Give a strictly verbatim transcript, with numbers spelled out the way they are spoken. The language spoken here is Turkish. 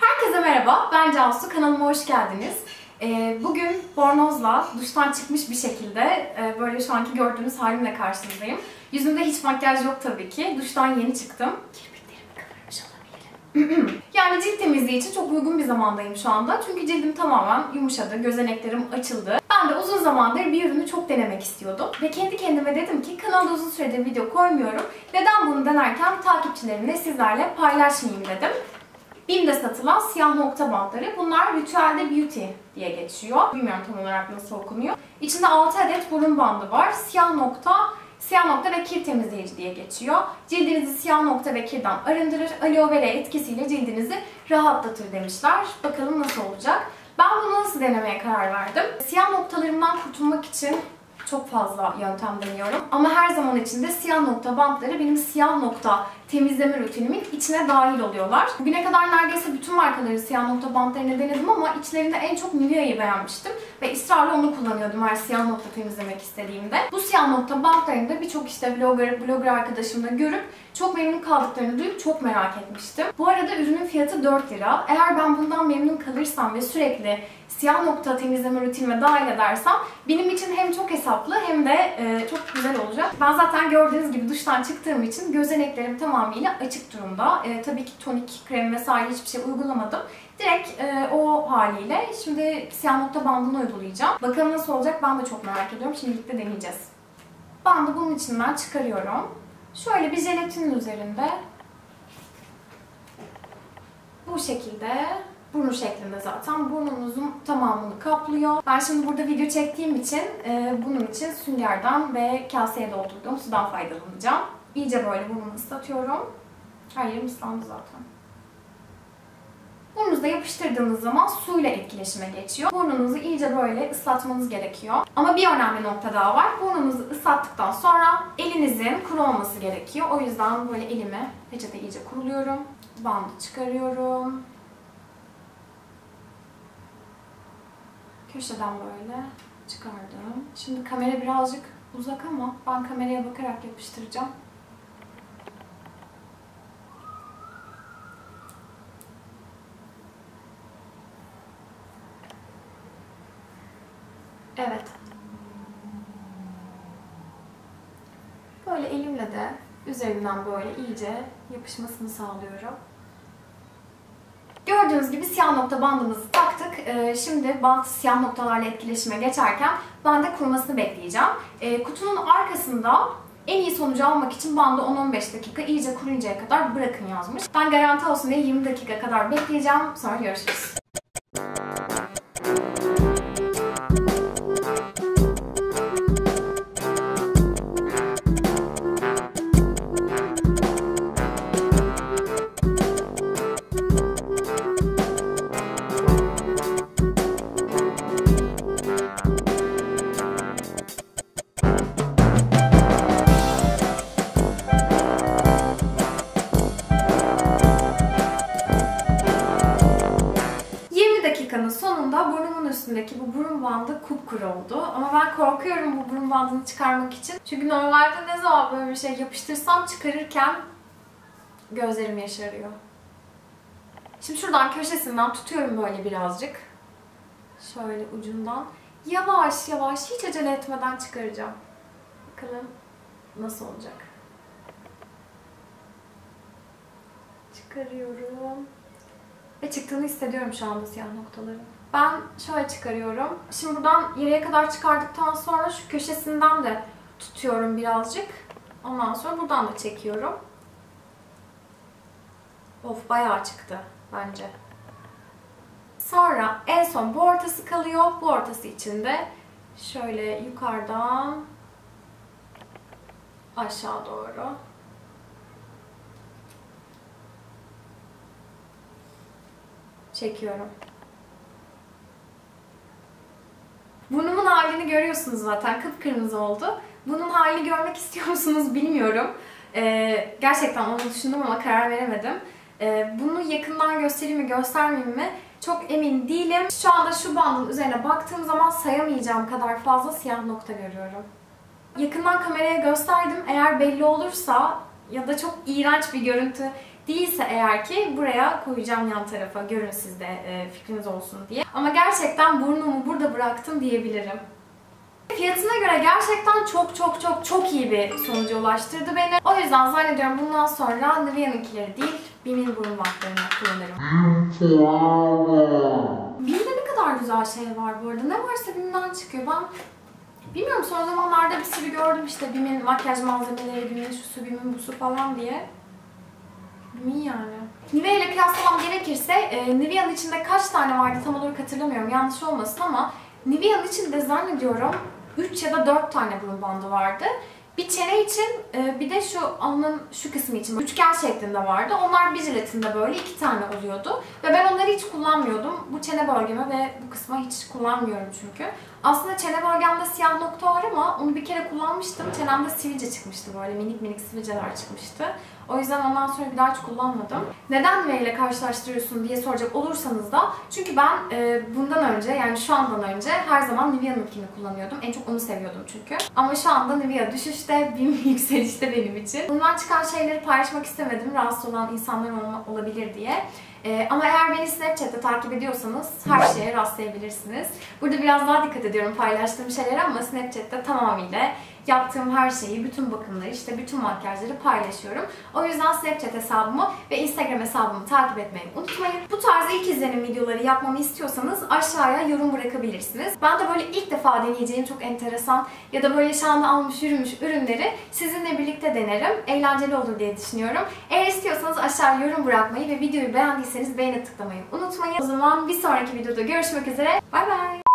Herkese merhaba, ben Cansu. Kanalıma hoş geldiniz. Bugün bornozla, duştan çıkmış bir şekilde böyle şu anki gördüğünüz halimle karşınızdayım. Yüzümde hiç makyaj yok tabii ki. Duştan yeni çıktım. Kirpiklerimi kıvırmış olabilirim. Yani cilt temizliği için çok uygun bir zamandayım şu anda. Çünkü cildim tamamen yumuşadı, gözeneklerim açıldı. Ben de uzun zamandır bir ürünü çok denemek istiyordum. Ve kendi kendime dedim ki kanalda uzun süredir video koymuyorum. Neden bunu denerken takipçilerimle sizlerle paylaşmayayım dedim. Bim'de satılan siyah nokta bantları. Bunlar Ritual'de Beauty diye geçiyor. Bilmiyorum tam olarak nasıl okunuyor. İçinde altı adet burun bandı var. Siyah nokta, siyah nokta ve kir temizleyici diye geçiyor. Cildinizi siyah nokta ve kirden arındırır. Aloe vera etkisiyle cildinizi rahatlatır demişler. Bakalım nasıl olacak. Ben bunu nasıl denemeye karar verdim? Siyah noktalarımdan kurtulmak için çok fazla yöntem deniyorum. Ama her zaman içinde siyah nokta bantları benim siyah nokta temizleme rutinimin içine dahil oluyorlar. Bugüne kadar neredeyse bütün markaların siyah nokta bantlarını denedim ama içlerinde en çok Nivea'yı beğenmiştim. Ve ısrarla onu kullanıyordum her siyah nokta temizlemek istediğimde. Bu siyah nokta bantlarını da birçok işte vlogger, blogger arkadaşımla görüp çok memnun kaldıklarını duyup çok merak etmiştim. Bu arada ürünün fiyatı dört lira. Eğer ben bundan memnun kalırsam ve sürekli siyah nokta temizleme rutinime dahil edersem benim için hem çok hesaplı hem de e, çok güzel olacak. Ben zaten gördüğünüz gibi duştan çıktığım için gözeneklerim tamamıyla açık durumda. E, tabii ki tonik, krem vesaire hiçbir şey uygulamadım. Direkt e, o haliyle şimdi siyah nokta bandını uygulayacağım. Bakalım nasıl olacak, ben de çok merak ediyorum. Şimdi birlikte deneyeceğiz. Bandı bunun içinden çıkarıyorum. Şöyle bir jelatinin üzerinde bu şekilde burun şeklinde zaten burnunuzun tamamını kaplıyor. Ben şimdi burada video çektiğim için e, bunun için süngerden ve kaseye doldurduğum sudan faydalanacağım. İyice böyle burnumu ıslatıyorum. Her yerim ıslandı zaten. Burnunuza yapıştırdığınız zaman suyla etkileşime geçiyor. Burnunuzu iyice böyle ıslatmanız gerekiyor. Ama bir önemli nokta daha var. Burnunuzu ıslattıktan sonra elinizin kuru olması gerekiyor. O yüzden böyle elimi peçete iyice kuruluyorum. Bandı çıkarıyorum. Köşeden böyle çıkardım. Şimdi kamera birazcık uzak ama ben kameraya bakarak yapıştıracağım. Evet. Böyle elimle de üzerinden böyle iyice yapışmasını sağlıyorum. Gördüğünüz gibi siyah nokta bandımızı taktık. Ee, şimdi bant siyah noktalarla etkileşime geçerken ben de kurumasını bekleyeceğim. Ee, kutunun arkasında en iyi sonucu almak için bandı on on beş dakika iyice kuruyuncaya kadar bırakın yazmış. Ben garanti olsun diye yirmi dakika kadar bekleyeceğim. Sonra görüşürüz. Sonunda burnumun üstündeki bu burun bandı kupkuru oldu. Ama ben korkuyorum bu burun bandını çıkarmak için. Çünkü normalde ne zaman böyle bir şey yapıştırsam çıkarırken gözlerim yaşarıyor. Şimdi şuradan köşesinden tutuyorum böyle birazcık. Şöyle ucundan. Yavaş yavaş hiç acele etmeden çıkaracağım. Bakalım nasıl olacak. Çıkarıyorum. Ve çıktığını hissediyorum şu anda siyah noktaların. Ben şöyle çıkarıyorum. Şimdi buradan yere kadar çıkardıktan sonra şu köşesinden de tutuyorum birazcık. Ondan sonra buradan da çekiyorum. Of, bayağı çıktı bence. Sonra en son bu ortası kalıyor. Bu ortası için de şöyle yukarıdan aşağı doğru çekiyorum. Burnumun halini görüyorsunuz zaten. Kıpkırmızı oldu. Bunun halini görmek istiyor musunuz bilmiyorum. Ee, gerçekten onu düşündüm ama karar veremedim. Ee, bunu yakından göstereyim mi göstermeyeyim mi çok emin değilim. Şu anda şu bandın üzerine baktığım zaman sayamayacağım kadar fazla siyah nokta görüyorum. Yakından kameraya gösterdim. Eğer belli olursa ya da çok iğrenç bir görüntü Değilse eğer ki buraya koyacağım yan tarafa. Görün siz de e, fikriniz olsun diye. Ama gerçekten burnumu burada bıraktım diyebilirim. Fiyatına göre gerçekten çok çok çok çok iyi bir sonuca ulaştırdı beni. O yüzden zannediyorum bundan sonra Nivea'nınkileri değil, Bim'in burun bantlarını kullanırım. Bim'de ne kadar güzel şey var bu arada. Ne varsa Bim'den çıkıyor. Ben bilmiyorum, son zamanlarda bir sürü gördüm işte Bim'in makyaj malzemeleri, Bim'in şusu, Bim'in busu falan diye. Bim'in yani. Nivea ile kıyaslamam gerekirse e, Nivea'nın içinde kaç tane vardı tam olarak hatırlamıyorum, yanlış olmasın ama Nivea'nın içinde zannediyorum üç ya da dört tane burun bandı vardı. Bir çene için, bir de şu alnın şu kısmı için üçgen şeklinde vardı. Onlar bir jiletinde böyle iki tane oluyordu. Ve ben onları hiç kullanmıyordum. Bu çene bölgeme ve bu kısma hiç kullanmıyorum çünkü. Aslında çene bölgemde siyah nokta var ama onu bir kere kullanmıştım. Çenemde sivilce çıkmıştı, böyle minik minik sivilceler çıkmıştı. O yüzden ondan sonra bir daha hiç kullanmadım. Neden Nivea ile karşılaştırıyorsun diye soracak olursanız da çünkü ben e, bundan önce, yani şu andan önce her zaman Nivea'nınkini kullanıyordum. En çok onu seviyordum çünkü. Ama şu anda Nivea düşüşte, Bim yükselişte benim için. Bundan çıkan şeyleri paylaşmak istemedim. Rahatsız olan insanlar olabilir diye. Ee, ama eğer beni Snapchat'te takip ediyorsanız her şeye rastlayabilirsiniz. Burada biraz daha dikkat ediyorum paylaştığım şeylere ama Snapchat'te tamamıyla yaptığım her şeyi, bütün bakımları, işte bütün makyajları paylaşıyorum. O yüzden Snapchat hesabımı ve Instagram hesabımı takip etmeyi unutmayın. Bu tarz ilk izlenim videoları yapmamı istiyorsanız aşağıya yorum bırakabilirsiniz. Ben de böyle ilk defa deneyeceğim çok enteresan ya da böyle şahane almış yürümüş ürünleri sizinle birlikte denerim. Eğlenceli olur diye düşünüyorum. Eğer istiyorsanız aşağıya yorum bırakmayı ve videoyu beğendiyseniz beğeni tıklamayı unutmayın. O zaman bir sonraki videoda görüşmek üzere. Bay bay.